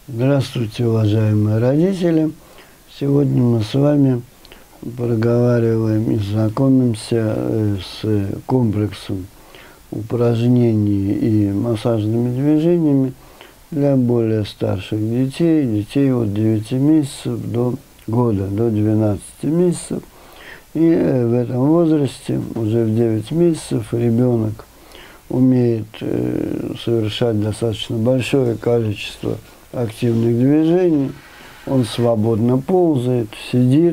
Здравствуйте, уважаемые родители! Сегодня мы с вами проговариваем и знакомимся с комплексом упражнений и массажными движениями для более старших детей от 9 месяцев до года, до 12 месяцев. И в этом возрасте, уже в 9 месяцев, ребенок умеет совершать достаточно большое количество активных движений. Он свободно ползает, сидит,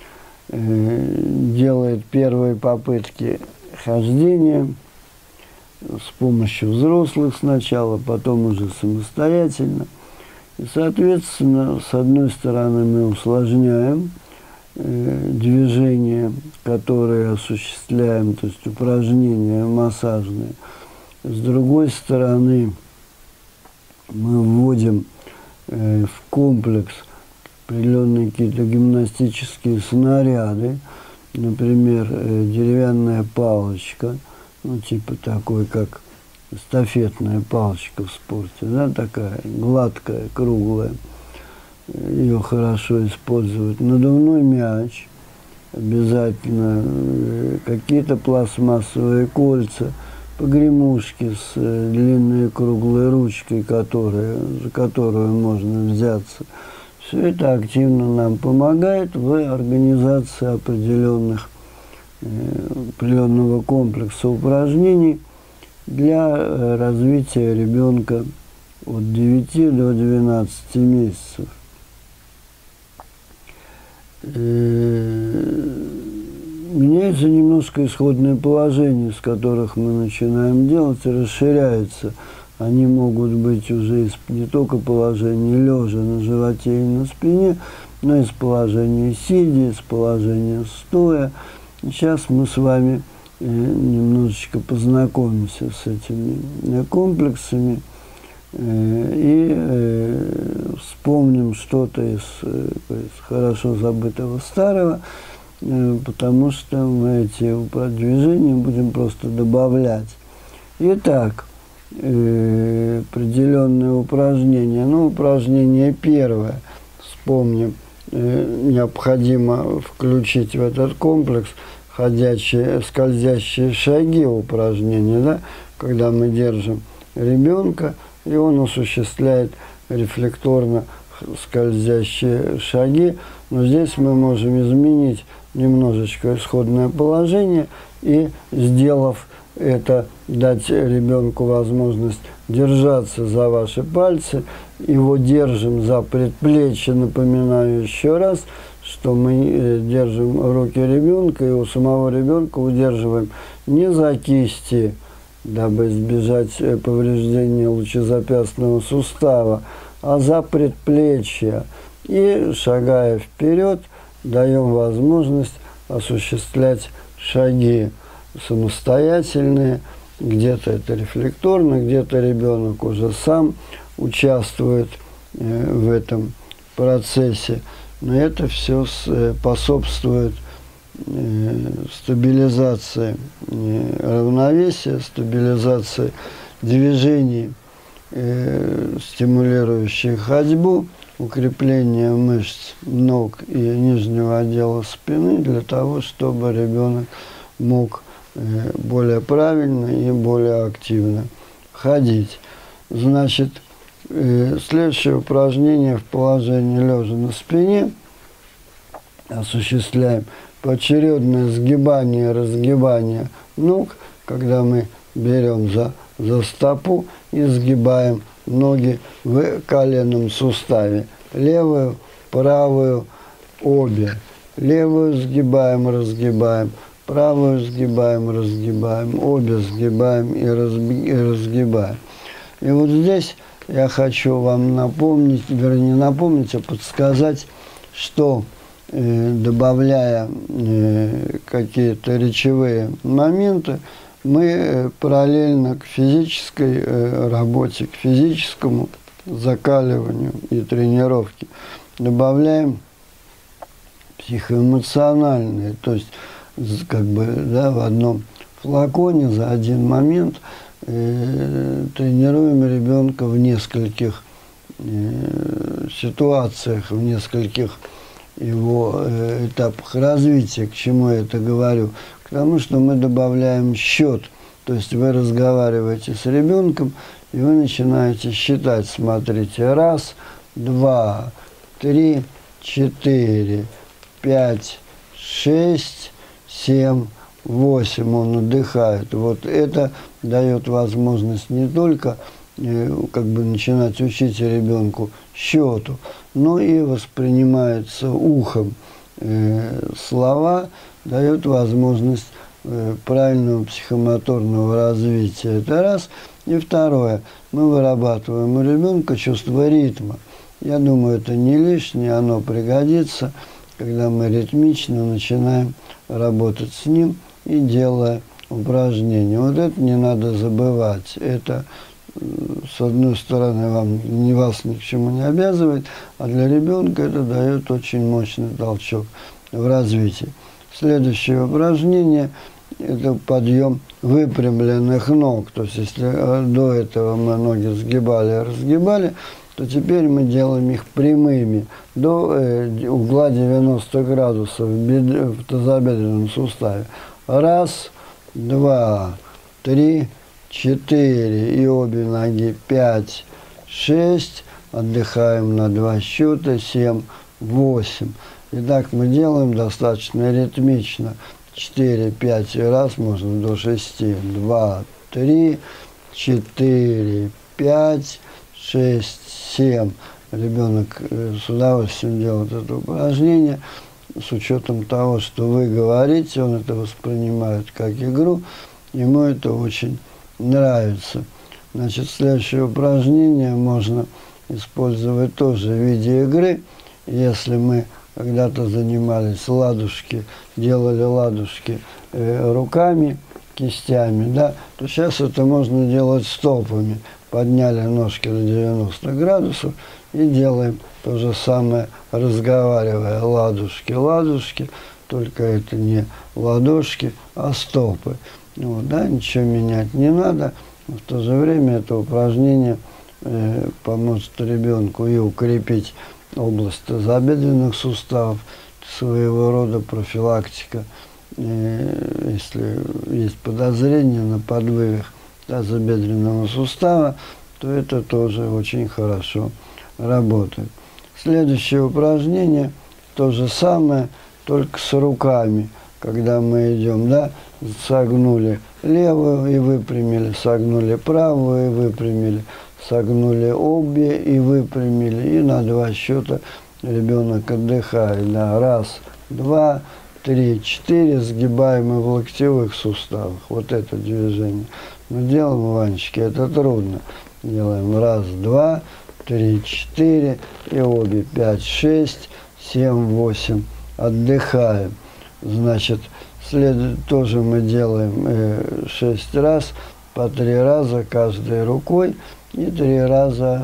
делает первые попытки хождения с помощью взрослых сначала, потом уже самостоятельно. И, соответственно, с одной стороны мы усложняем движения, которые осуществляем, то есть упражнения массажные. С другой стороны, мы вводим в комплекс определенные какие-то гимнастические снаряды, например, деревянная палочка, ну, типа такой, как эстафетная палочка в спорте, да, такая гладкая, круглая, ее хорошо использовать. Надувной мяч, обязательно какие-то пластмассовые кольца, погремушки с длинной круглой ручкой, за которую можно взяться. Все это активно нам помогает в организации определенного комплекса упражнений для развития ребенка от 9 до 12 месяцев. Меняется немножко исходное положение, с которых мы начинаем делать, и расширяется. Они могут быть уже не только положения лежа на животе и на спине, но и из положения сидя, из положения стоя. Сейчас мы с вами немножечко познакомимся с этими комплексами и вспомним что-то из хорошо забытого старого, потому что мы эти движения будем просто добавлять. Итак, определенные упражнения. Ну, упражнение первое. Вспомним, необходимо включить в этот комплекс скользящие шаги упражнения, да? Когда мы держим ребенка, и он осуществляет рефлекторно скользящие шаги. Но здесь мы можем изменить немножечко исходное положение и, сделав это, дать ребенку возможность держаться за ваши пальцы. Его держим за предплечье. Напоминаю еще раз, что мы держим руки ребенка, и у самого ребенка удерживаем не за кисти, дабы избежать повреждения лучезапястного сустава, а за предплечье. И, шагая вперед, даем возможность осуществлять шаги самостоятельные. Где-то это рефлекторно, где-то ребенок уже сам участвует в этом процессе. Но это все способствует стабилизации равновесия, стабилизации движений, стимулирующих ходьбу, укрепление мышц ног и нижнего отдела спины, для того, чтобы ребенок мог более правильно и более активно ходить. Значит, следующее упражнение в положении лежа на спине. Осуществляем поочередное сгибание и разгибание ног, когда мы берем за стопу и сгибаем ноги в коленном суставе. Левую, правую, обе. Левую сгибаем, разгибаем. Правую сгибаем, разгибаем. Обе сгибаем и разгибаем. И вот здесь я хочу вам напомнить, вернее напомнить, а подсказать, что добавляя какие-то речевые моменты, мы параллельно к физической работе, к физическому закаливанию и тренировке добавляем психоэмоциональные, то есть как бы, да, в одном флаконе за один момент тренируем ребенка в нескольких ситуациях, в нескольких его этапах развития. К чему я это говорю? К тому, что мы добавляем счет. То есть вы разговариваете с ребенком, и вы начинаете считать. Смотрите, 1, 2, 3, 4, 5, 6, 7, 8. Он отдыхает. Вот это дает возможность не только как бы начинать учить ребенку счету, но и воспринимается ухом слова, дает возможность правильного психомоторного развития. Это раз. И второе. Мы вырабатываем у ребенка чувство ритма. Я думаю, это не лишнее, оно пригодится, когда мы ритмично начинаем работать с ним и делая упражнения. Вот это не надо забывать. Это, с одной стороны, вас ни к чему не обязывает, а для ребенка это дает очень мощный толчок в развитии. Следующее упражнение – это подъем выпрямленных ног. То есть, если до этого мы ноги сгибали и разгибали, то теперь мы делаем их прямыми до угла 90 градусов в тазобедренном суставе. 1, 2, 3, 4 и обе ноги 5, 6. Отдыхаем на 2 счета, 7, 8. Итак, мы делаем достаточно ритмично. 4, 5 раз, можно до 6. 2, 3, 4, 5, 6, 7. Ребенок с удовольствием делает это упражнение. С учетом того, что вы говорите, он это воспринимает как игру. Ему это очень нравится. Значит, следующее упражнение можно использовать тоже в виде игры. Если мы когда-то занимались ладушки, делали ладушки руками, кистями, да, то сейчас это можно делать стопами. Подняли ножки на 90 градусов и делаем то же самое, разговаривая. Ладушки, ладушки, только это не ладошки, а стопы. Вот, да, ничего менять не надо. В то же время это упражнение поможет ребенку и укрепить область тазобедренных суставов, своего рода профилактика. Если есть подозрение на подвывих тазобедренного сустава, то это тоже очень хорошо работает. Следующее упражнение то же самое, только с руками. Когда мы идем, да, согнули левую и выпрямили, согнули правую и выпрямили, согнули обе и выпрямили, и на 2 счета ребенок отдыхает. Да. 1, 2, 3, 4, сгибаемые в локтевых суставах. Вот это движение. Мы делаем, Иванчики, это трудно. Делаем 1, 2, 3, 4, и обе 5, 6, 7, 8. Отдыхаем. Значит, тоже мы делаем 6 раз, по 3 раза каждой рукой, и 3 раза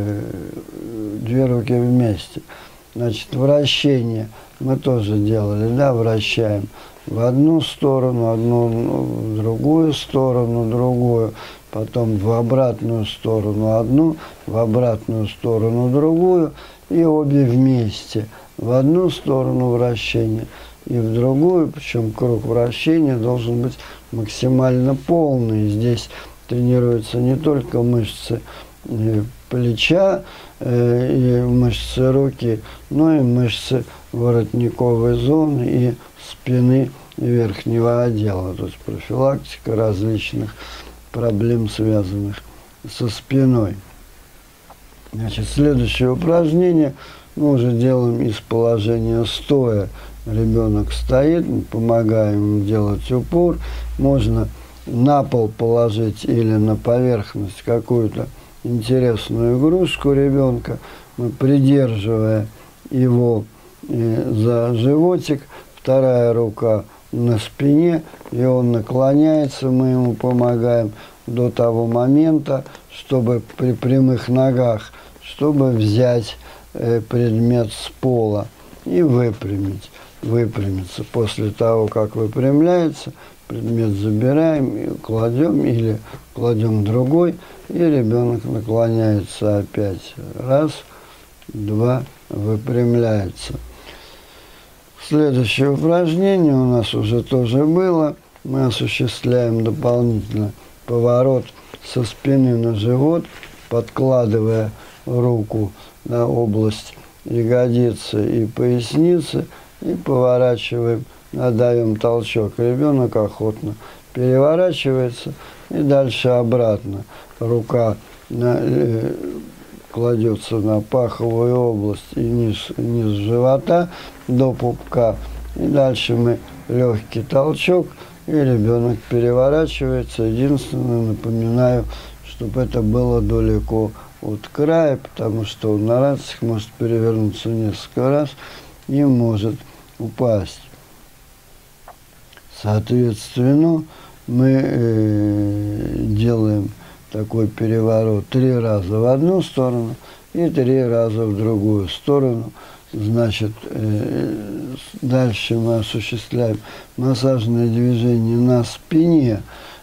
2 руки вместе. Значит, вращение мы тоже делали, да, вращаем в одну сторону, в другую сторону, другую, потом в обратную сторону одну, в обратную сторону другую, и обе вместе. В одну сторону вращения и в другую, причем круг вращения должен быть максимально полный. Здесь тренируются не только мышцы плеча и мышцы руки, но и мышцы воротниковой зоны и спины и верхнего отдела. То есть профилактика различных проблем, связанных со спиной. Значит, следующее упражнение мы уже делаем из положения стоя. Ребенок стоит, мы помогаем ему делать упор. Можно на пол положить или на поверхность какую-то интересную игрушку ребенка. Мы, придерживая его за животик, вторая рука на спине, и он наклоняется, мы ему помогаем до того момента, чтобы при прямых ногах, чтобы взять предмет с пола и выпрямиться. После того, как выпрямляется, предмет забираем и кладем, или кладем другой, и ребенок наклоняется опять. Раз, два, выпрямляется. Следующее упражнение у нас уже тоже было. Мы осуществляем дополнительно поворот со спины на живот, подкладывая руку на область ягодицы и поясницы, и поворачиваем, даем толчок. Ребенок охотно переворачивается, и дальше обратно. Рука кладется на паховую область и низ живота до пупка. И дальше мы легкий толчок, и ребенок переворачивается. Единственное, напоминаю, чтобы это было далеко от края, потому что он на рациях может перевернуться несколько раз и может упасть. Соответственно, мы делаем такой переворот 3 раза в одну сторону и 3 раза в другую сторону. Значит, дальше мы осуществляем массажное движение на спине.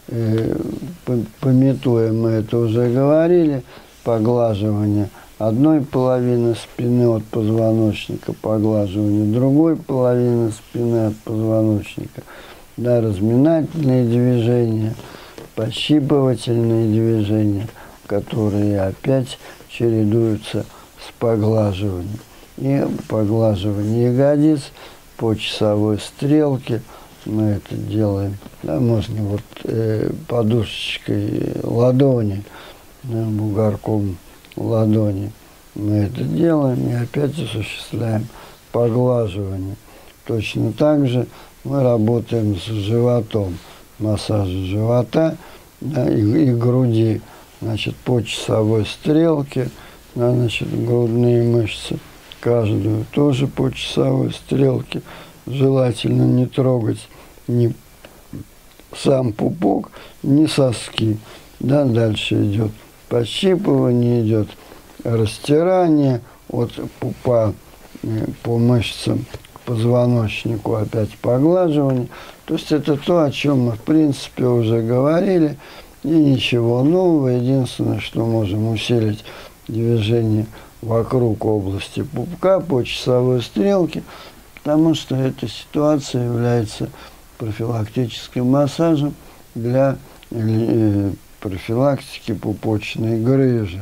Пометуя, мы это уже говорили, поглаживание одной половины спины от позвоночника, поглаживание другой половины спины от позвоночника, да, разминательные движения, пощипывательные движения, которые опять чередуются с поглаживанием. И поглаживание ягодиц по часовой стрелке. Мы это делаем, да, можно вот подушечкой ладони, да, бугорком ладони. Мы это делаем и опять осуществляем поглаживание. Точно так же мы работаем с животом, массаж живота, да, и груди. Значит, по часовой стрелке, да, значит, грудные мышцы, каждую тоже по часовой стрелке. Желательно не трогать ни сам пупок, ни соски. Да, дальше идет пощипывание, идет растирание от пупа по мышцам к позвоночнику, опять поглаживание. То есть это то, о чем мы в принципе уже говорили, и ничего нового. Единственное, что можем усилить движение вокруг области пупка по часовой стрелке, потому что эта ситуация является профилактическим массажем для профилактики пупочной грыжи.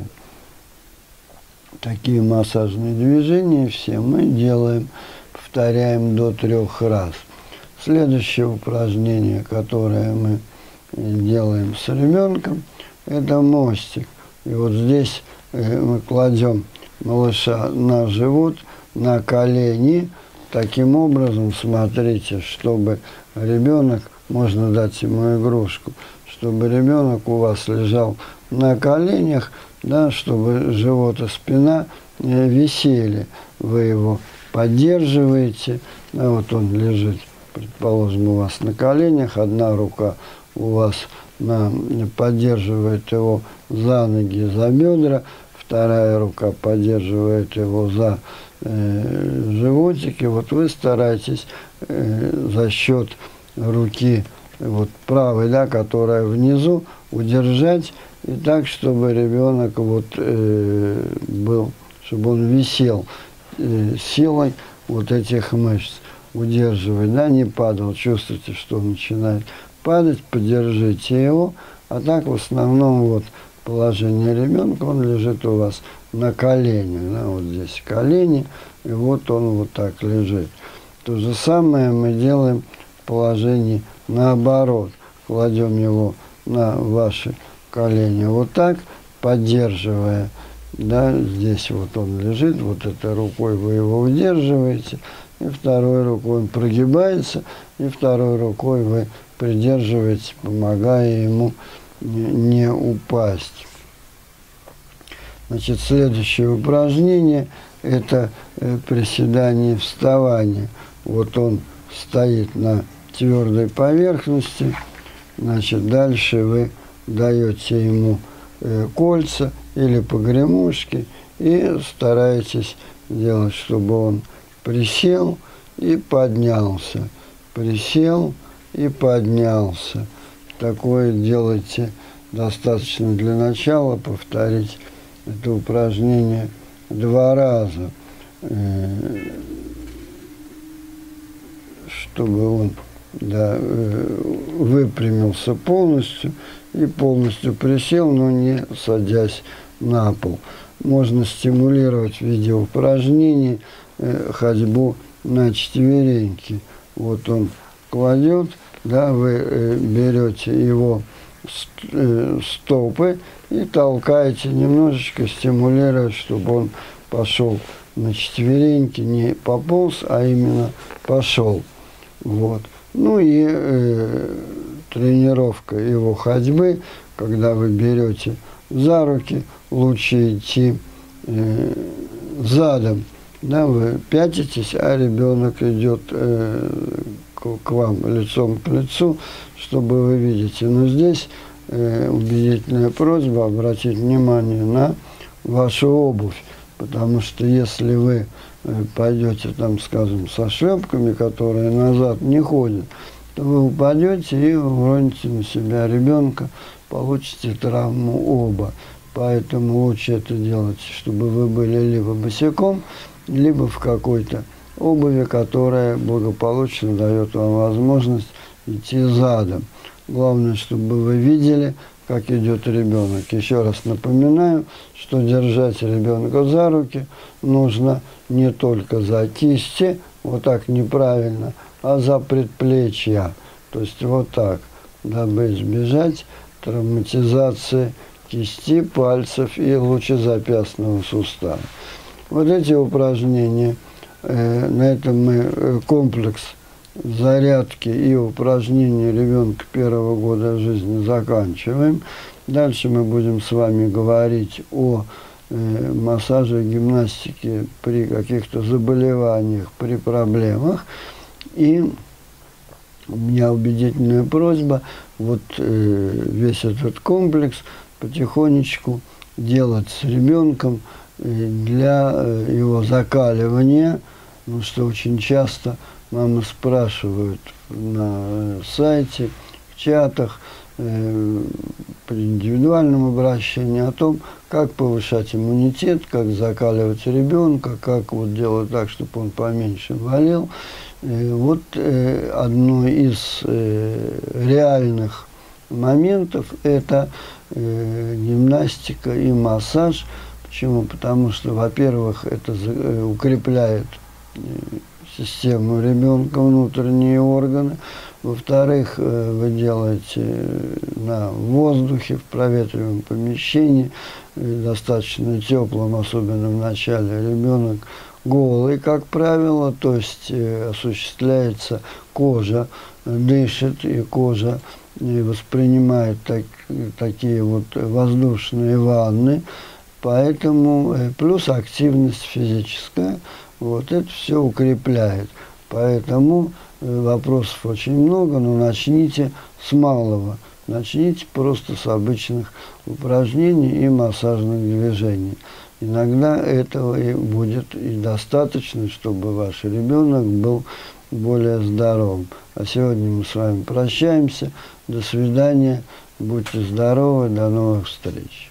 Такие массажные движения все мы делаем, повторяем до 3 раз. Следующее упражнение, которое мы делаем с ребенком, это мостик. И вот здесь мы кладем малыша на живот, на колени. Таким образом, смотрите, чтобы ребенок, можно дать ему игрушку, чтобы ребенок у вас лежал на коленях, да, чтобы живот и спина висели. Вы его поддерживаете, да, вот он лежит, предположим, у вас на коленях, одна рука у вас поддерживает его за ноги, за бедра, вторая рука поддерживает его за животики. Вот вы стараетесь за счет руки вот правой, да, которая внизу, удержать и так, чтобы ребенок вот был, чтобы он висел силой вот этих мышц, удерживать, да, не падал. Чувствуете, что он начинает падать, поддержите его, а так в основном вот положение ребенка, он лежит у вас на коленях, да, вот здесь колени, и вот он вот так лежит. То же самое мы делаем в положении наоборот. Кладем его на ваши колени вот так, поддерживая, да, здесь вот он лежит, вот этой рукой вы его удерживаете, и второй рукой он прогибается, и второй рукой вы придерживаете, помогая ему не упасть. Значит, следующее упражнение – это приседание и вставание. Вот он стоит на твердой поверхности. Значит, дальше вы даете ему кольца или погремушки и стараетесь делать, чтобы он присел и поднялся. Присел и поднялся. Такое делайте достаточно для начала, повторить это упражнение 2 раза, чтобы он выпрямился полностью и полностью присел, но не садясь на пол. Можно стимулировать в виде упражнений ходьбу на четвереньки. Вот он кладет, вы берете его стопы и толкаете немножечко, стимулируя, чтобы он пошел на четвереньки, не пополз, а именно пошел. Вот. Ну и тренировка его ходьбы, когда вы берете за руки, лучше идти задом. Вы пятитесь, а ребенок идет к вам лицом к лицу, чтобы вы видите. Но здесь убедительная просьба обратить внимание на вашу обувь, потому что если вы пойдете там, скажем, со шлепками, которые назад не ходят, то вы упадете и уроните на себя ребенка, получите травму оба. Поэтому лучше это делать, чтобы вы были либо босиком, либо в какой-то обуви, которая благополучно дает вам возможность идти задом. Главное, чтобы вы видели, как идет ребенок. Еще раз напоминаю, что держать ребенка за руки нужно не только за кисти, вот так неправильно, а за предплечья. То есть вот так, дабы избежать травматизации кисти, пальцев и лучезапястного сустава. Вот эти упражнения, на этом мы комплекс зарядки и упражнений ребенка 1-го года жизни заканчиваем. Дальше мы будем с вами говорить о массаже, гимнастике при каких-то заболеваниях, при проблемах. И у меня убедительная просьба вот весь этот комплекс потихонечку делать с ребенком для его закаливания, потому что очень часто мамы спрашивают на сайте, в чатах, при индивидуальном обращении о том, как повышать иммунитет, как закаливать ребенка, как вот делать так, чтобы он поменьше болел. Вот одно из реальных моментов – это гимнастика и массаж. Почему? Потому что, во-первых, это укрепляет систему ребенка, внутренние органы. Во-вторых, вы делаете на воздухе, в проветриваемом помещении, достаточно теплом, особенно в начале, ребенок голый, как правило, то есть осуществляется кожа, дышит, и кожа воспринимает такие вот воздушные ванны. Поэтому плюс активность физическая, вот это все укрепляет. Поэтому вопросов очень много, но начните с малого. Начните просто с обычных упражнений и массажных движений. Иногда этого и будет и достаточно, чтобы ваш ребенок был более здоровым. А сегодня мы с вами прощаемся. До свидания. Будьте здоровы. До новых встреч.